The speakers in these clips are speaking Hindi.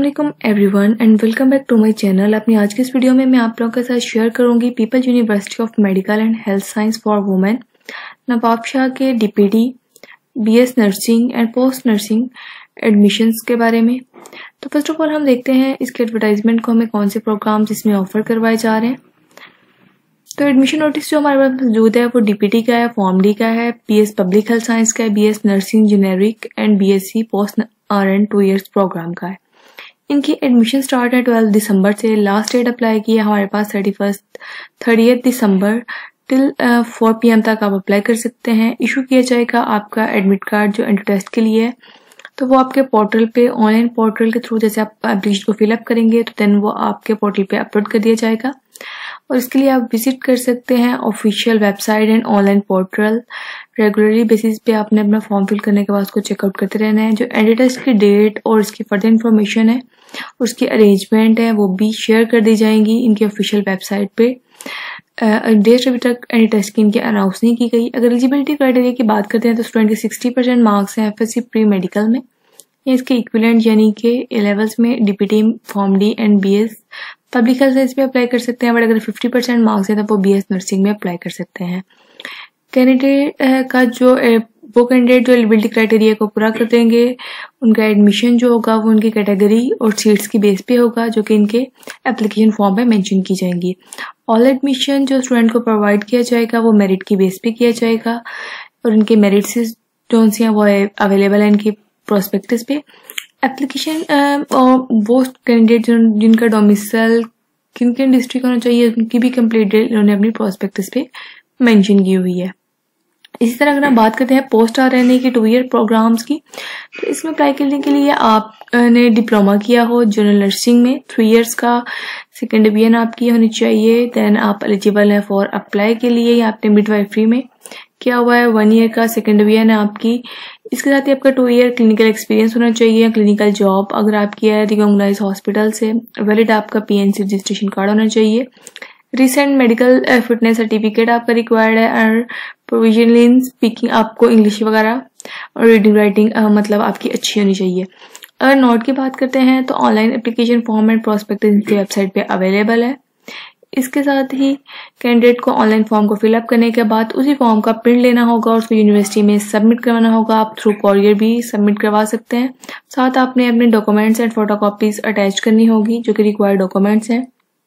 वालेकुम everyone and welcome back to my channel. अपनी आज की इस वीडियो में मैं आप लोगों के साथ शेयर करूंगी People University of Medical and Health Science for Women Nawabshah के DPD BS nursing and post nursing admissions के बारे में। तो फर्स्ट ऑफ ऑल हम देखते हैं इसके एडवर्टाइजमेंट को, हमें कौन से प्रोग्राम्स इसमें ऑफर करवाए जा रहे हैं। तो एडमिशन नोटिस जो हमारे पास मौजूद है वो डीपीटी का है, फॉर्म डी का है, बीएस पब्लिक हेल्थ साइंस का है, BS nursing generic and BSc post RN 2 years programme का है। इनकी एडमिशन स्टार्ट है 12 दिसंबर से। लास्ट डेट अप्लाई की है हमारे पास 30 दिसंबर टिल 4 PM तक आप अप्लाई कर सकते हैं। इशू किया जाएगा आपका एडमिट कार्ड जो एंट्री टेस्ट के लिए है, तो वो आपके पोर्टल पे, ऑनलाइन पोर्टल के थ्रू जैसे आप एप्लीकेशन को फिलअप करेंगे तो देन वो आपके पोर्टल पे अपलोड कर दिया जाएगा। और इसके लिए आप विजिट कर सकते हैं official website and online portal. Regularly basis पे आपने अपना फॉर्म फिल करने के बाद उसको चेकआउट करते रहना है। जो एंट्री टेस्ट की डेट और इसकी फर्दर इन्फॉर्मेशन है, उसकी अरेंजमेंट है, वो भी शेयर कर दी जाएंगी इनकी ऑफिशियल वेबसाइट पे। डेट अभी तक एंट्री टेस्ट की इनकी अनाउंस नहीं की गई। अगर एलिजिबिलिटी क्राइटेरिया की बात करते हैं तो स्टूडेंट के 60% मार्क्स हैं FSC प्री मेडिकल में या इसके इक्विवेलेंट यानी कि ए लेवल्स में DPT, pharm D and BS public health science में अप्लाई कर सकते हैं। बट अगर 50% मार्क्स है तो वो बीएस नर्सिंग में अप्लाई कर सकते हैं। कैंडिडेट का जो वो कैंडिडेट जो एलिजिबिलिटी क्राइटेरिया को पूरा कर देंगे, उनका एडमिशन जो होगा वो उनकी कैटेगरी और सीट्स की बेस पे होगा, जो कि इनके एप्लीकेशन फॉर्म में मेंशन की जाएंगी। ऑल एडमिशन जो स्टूडेंट को प्रोवाइड किया जाएगा वो मेरिट की बेस पे किया जाएगा और इनके मेरिट से जो हैं वो अवेलेबल है इनकी प्रोस्पेक्टस पे। एप्लीकेशन और वो कैंडिडेट जिनका डोमिसाइल किन किन डिस्ट्रिक्ट होना चाहिए उनकी भी कंप्लीट डिटेल इन्होंने अपनी प्रोस्पेक्टस पे मेंशन की हुई है। इसी तरह अगर हम बात करते हैं पोस्ट RN की 2 year प्रोग्राम्स की, तो इसमें अप्लाई करने के लिए आपने डिप्लोमा किया हो जनरल नर्सिंग में 3 years का, सेकेंड डिवीजन आपकी होनी चाहिए, देन आप एलिजिबल है फॉर अप्लाई के लिए। या आपने मिडवाइफरी में किया हुआ है 1 year का, सेकेंड डिवीजन है आपकी। इसके साथ ही आपका 2 year क्लिनिकल एक्सपीरियंस होना चाहिए, क्लिनिकल जॉब अगर आपकी है रिकॉग्नाइज हॉस्पिटल से, वैलिड आपका PNC रजिस्ट्रेशन कार्ड होना चाहिए, रिसेंट मेडिकल फिटनेस सर्टिफिकेट आपका रिक्वायर्ड है और प्रोविजनली इन स्पीकिंग आपको इंग्लिश वगैरह और रीडिंग राइटिंग मतलब आपकी अच्छी होनी चाहिए। अगर नोट की बात करते हैं तो online application form and prospectus इनकी वेबसाइट पे अवेलेबल है। इसके साथ ही कैंडिडेट को ऑनलाइन फॉर्म को फिलअप करने के बाद उसी फॉर्म का प्रिंट लेना होगा और उसको यूनिवर्सिटी में सबमिट करवाना होगा। आप थ्रू कॉरियर भी सबमिट करवा सकते हैं। साथ आपने अपने डॉक्यूमेंट्स एंड फोटोकॉपीज अटैच करनी होगी जो कि रिक्वायर्ड डॉक्यूमेंट्स हैं।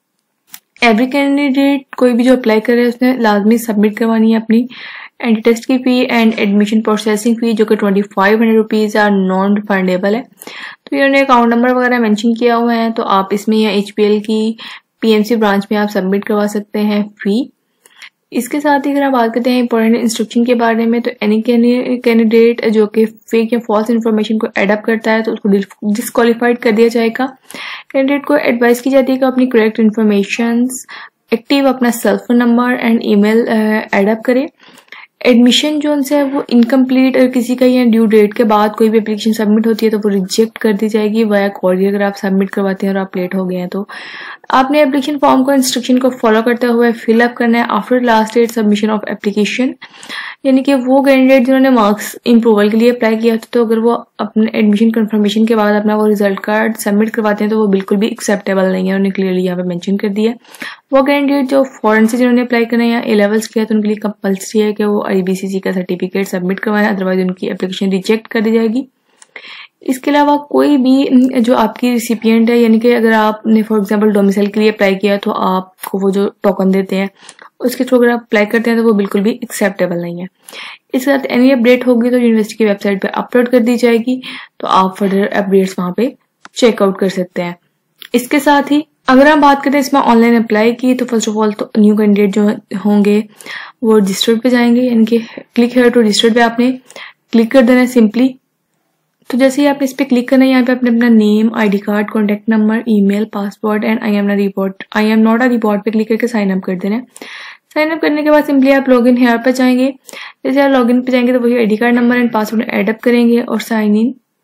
एवरी कैंडिडेट कोई भी जो अप्लाई कर रहे हैं उसने लाजमी सबमिट करवानी है अपनी एंट्री टेस्ट की fee and admission processing fee, जो कि 2500 रुपीज आर नॉन रिफंडेबल है। तो इन्होंने अकाउंट नंबर वगैरह मेंशन किया हुआ है, तो आप इसमें या HPL की PMC ब्रांच में आप सबमिट करवा सकते हैं फी। इसके साथ ही अगर आप बात करते हैं इंपॉर्टेंट इंस्ट्रक्शन के बारे में, तो एनी कैंडिडेट जो कि फेक या फॉल्स इन्फॉर्मेशन को एडअप करता है तो उसको डिस्क्वालीफाइड कर दिया जाएगा। कैंडिडेट को एडवाइस की जाती है कि अपनी करेक्ट इन्फॉर्मेशन एक्टिव अपना cell phone number and email add up करे। एडमिशन जो है वो इनकम्प्लीट और किसी का या ड्यू डेट के बाद कोई भी एप्लीकेशन सबमिट होती है तो वो रिजेक्ट कर दी जाएगी वाया कॉरियर। अगर आप सबमिट करवाते हैं और आप लेट हो गए हैं तो आपने एप्लीकेशन फॉर्म को इंस्ट्रक्शन को फॉलो करते हुए फिलअप करना है after last date submission of application. यानी कि वो कैंडिडेट जिन्होंने मार्क्स इम्प्रूवल के लिए अप्लाई किया था, तो अगर वो अपने एडमिशन कंफर्मेशन के बाद अपना वो रिजल्ट कार्ड सबमिट करवाते हैं तो वो बिल्कुल भी एक्सेप्टेबल नहीं है। उन्होंने क्लियरली यहाँ पे मेंशन कर दिया। वो कैंडिडेट जो फॉरेन से जिन्होंने अप्लाई करना है या A levels किया तो उनके लिए कंपल्सरी है कि वो IBCC का सर्टिफिकेट सबमिट करवाएं, अदरवाइज उनकी एप्लीकेशन रिजेक्ट कर दी जाएगी। इसके अलावा कोई भी जो आपकी रिसिपिएंट है, यानी कि अगर आपने फॉर एग्जांपल डोमिसाइल के लिए अप्लाई किया तो आपको वो जो टोकन देते हैं उसके थ्रू अगर आप अप्लाई करते हैं तो वो बिल्कुल भी एक्सेप्टेबल नहीं है। इसके साथ एनी अपडेट होगी तो यूनिवर्सिटी की वेबसाइट पे अपलोड कर दी जाएगी, तो आप फर्दर अपडेट्स वहां पे चेकआउट कर सकते हैं। इसके साथ ही अगर हम बात करें इसमें ऑनलाइन अप्लाई की, तो फर्स्ट ऑफ ऑल तो न्यू कैंडिडेट जो होंगे वो रजिस्टर्ड पे जाएंगे, यानी कि क्लिक हेयर टू रजिस्टर्ड पे आपने क्लिक कर देना है सिंपली। तो जैसे ही आपने इस पे क्लिक करना है, यहाँ पे आपने अपना name, ID card, contact number, email, password and I am not a report पे क्लिक करके साइन अप कर देना है। साइन अप करने के बाद सिंपली आप लॉगिन हेयर पर जाएंगे। जैसे आप लॉगिन पे जाएंगे तो वही ID card number and password add up करेंगे और साइन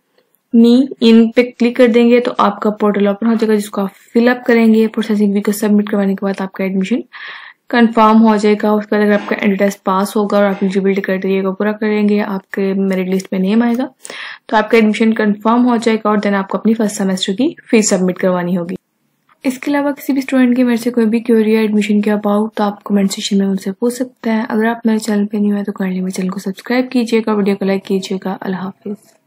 इन पे क्लिक कर देंगे तो आपका पोर्टल ओपन हो जाएगा जिसको आप फिलअप करेंगे। प्रोसेसिंग फी को सबमिट करवाने के बाद आपका एडमिशन कंफर्म हो जाएगा। उसके बाद अगर आपका एंट्री टेस्ट पास होगा और आप एलिजिबिलिटी क्राइटेरिया को पूरा करेंगे, आपके मेरिट लिस्ट में नेम आएगा, तो आपका एडमिशन कंफर्म हो जाएगा और देन आपको अपनी फर्स्ट सेमेस्टर की फीस सबमिट करवानी होगी। इसके अलावा किसी भी स्टूडेंट की मेरे से कोई भी क्वेरी है एडमिशन के अबाउट तो आप कमेंट सेक्शन में मुझसे पूछ सकते हैं। अगर आप मेरे चैनल पे न्यू है तो काइंडली मेरे चैनल को सब्सक्राइब कीजिएगा, वीडियो को लाइक कीजिएगा। अल्लाह हाफिज़।